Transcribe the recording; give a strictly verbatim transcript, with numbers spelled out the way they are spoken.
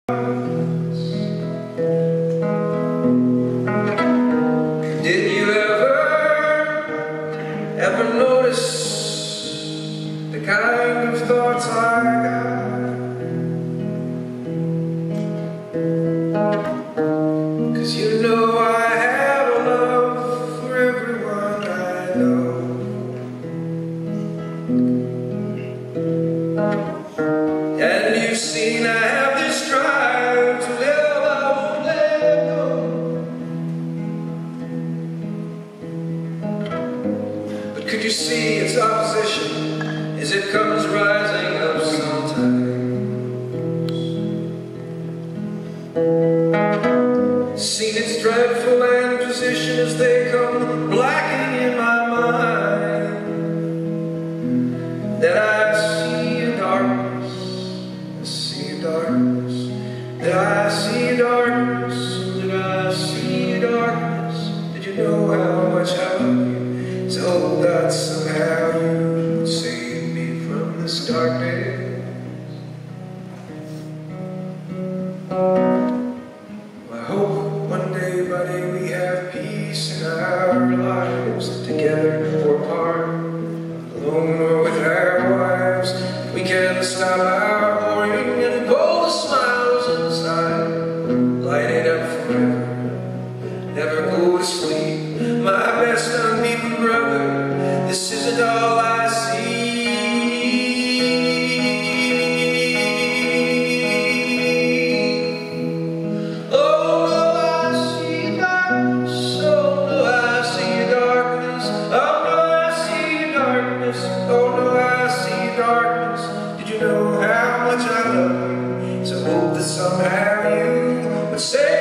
Did you ever, ever notice the kind of thoughts I got? 'Cause you know I have a love for everyone I know. And you've seen I have this drive to live, I won't let go. But could you see its opposition as it comes rising up sometimes? Seen its dreadful land position as they come blackening in my mind. That I see a darkness, I see a darkness, that I see a darkness, that I see a darkness. Did you know how much I love you? So that somehow you would save me from this darkness. I hope one day, buddy, we have peace in our lives, together or apart, alone or with our wives. We can stop our whoring and pull the smiles inside, light it up forever, never go to sleep. My best unbeaten brother, this isn't all I see. Oh no, I see darkness, oh no, I see darkness, oh no, I see darkness, oh no, I see darkness. Did you know how much I love you? So hope that somehow you would say